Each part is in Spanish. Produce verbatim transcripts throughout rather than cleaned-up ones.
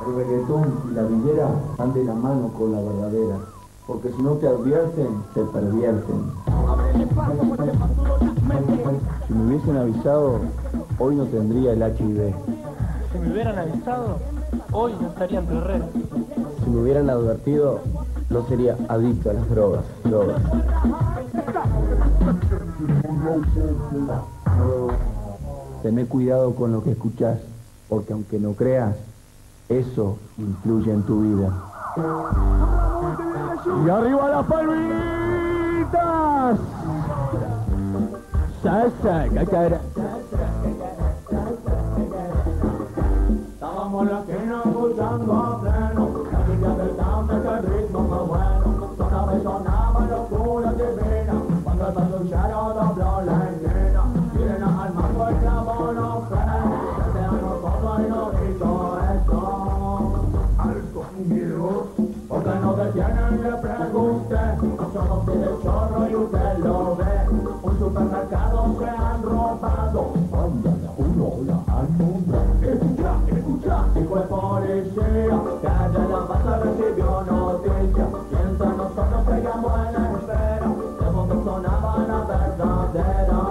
El reggaetón y la villera van de la mano con la verdadera, porque si no te advierten, te pervierten. Si me hubiesen avisado, hoy no tendría el H I V. Si me hubieran avisado, hoy no estaría entre redes. Si me hubieran advertido, no sería adicto a las drogas. Drogas. Tené cuidado con lo que escuchás, porque aunque no creas, eso influye en tu vida. ¡Y arriba las palmitas! ¡Salsa, cacara! Estábamos la esquina escuchando a pleno, la lluvia del cante, que el ritmo fue bueno. Sonaba y sonaba locura divina, cuando el patrullero dobló la esquina. Miren al mango el clavo no frena, desde a nosotros y no hizo esto. Alto amigos, porque no detienen, le pregunté. Nosotros pide el chorro y usted lo ve. Un supermercado se han robado, ándale, uno la han nombrado. Escucha, escucha, dijo el policía, que de la base recibió noticia. Mientras nosotros seguíamos en la espera, de fondo sonaba la verdadera.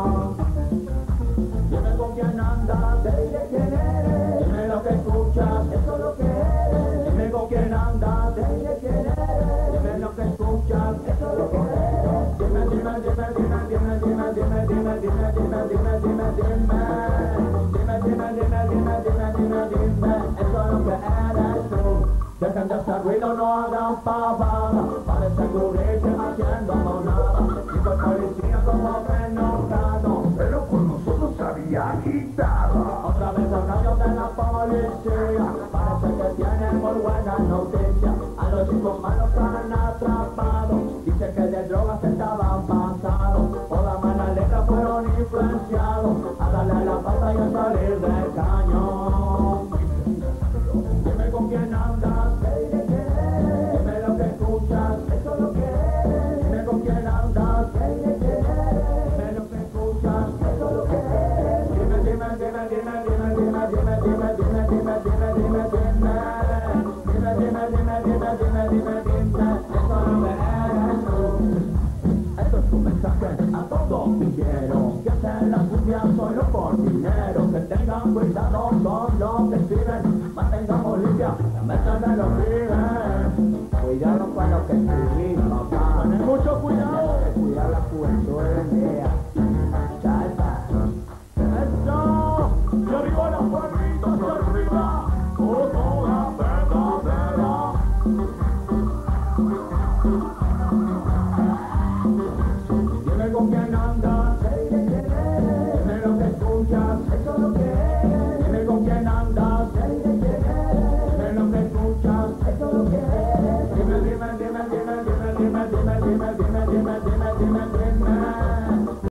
Dime con quién andas, te diré quién eres. Dime lo que escuchas, eso es lo que eres. Dime con quién andas, te diré quién eres. Dime lo que escuchas, eso es lo que eres. Dime, dime, dime, dime, dime, dime, dime, dime, dime, dime, dime, dime, dime. Dime, dime, dime, dime, dime, dime, dime, eso es lo que eres tú. Dejen de hacer ruido, no hagan pavada, parece cubrirse haciendo monada. Dijo el policía como enojado, pero por nosotros había agitado. Otra vez el radio de la policía, parece que tienen muy buenas noticias. A los chicos malos han atrapado, dice que de drogas estaban pasados. Por la mala letra fueron influenciados a darle la pata y a salir del cañón. Dime con quién andas, te diré quién eres. Dime lo que escuchas, eso es lo que eres. Dime con quién andas, te diré quién eres. Dime lo que escuchas, eso es lo que eres. Dime, dime, dime, dime, dime, dime, dime, dime, dime, dime, dime, dime, dime. Dime, dime, dime, dime, dime, dime, dime, eso es lo que eres tú. Esto es un mensaje a todos villeros que hacen las cumbias solo por dinero. Que tengan cuidado con lo que escriben, mantengamos limpia la mesa de los pibes. Cuidado con lo que escribimos, papá. Ten mucho cuidado. Cuidar la juventud del día. Salsa. ¡Eso! ¡Y arriba las palmitas, y arriba! ¡Como la verdadera! Dime con quién andas, te diré quién eres. Dime lo que escuchas, eso es lo que eres. Dime con quién andas, te diré quién eres. Dime lo que escuchas, eso es lo que eres.